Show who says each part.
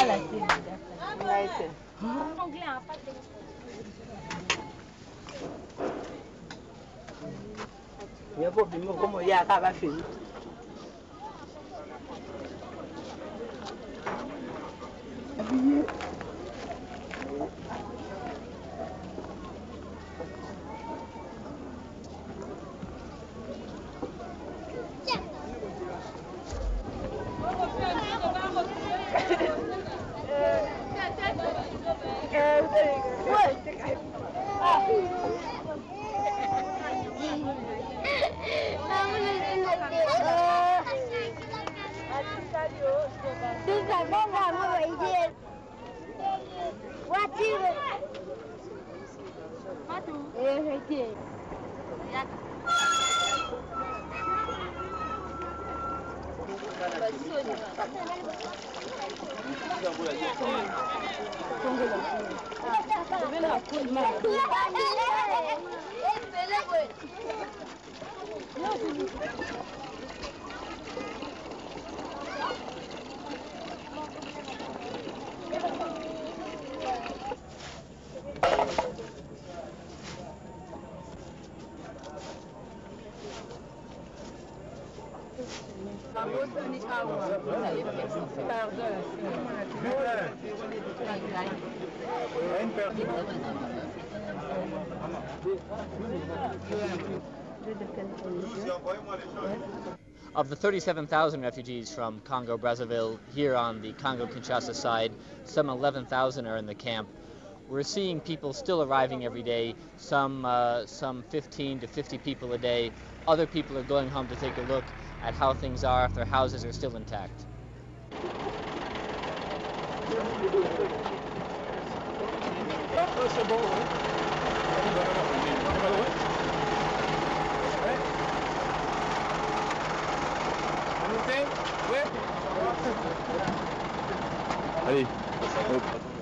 Speaker 1: Voilà, c'est
Speaker 2: Anglais, hein, pas de...
Speaker 3: Il y a pas de mots comme il y a à la fille.
Speaker 4: Of the 37,000 refugees from Congo-Brazzaville here on the Congo-Kinshasa side, some 11,000 are in the camp. We're seeing people still arriving every day, some 15 to 50 people a day. Other people are going home to take a look at how things are, if their houses are still intact.
Speaker 5: Allez, hop.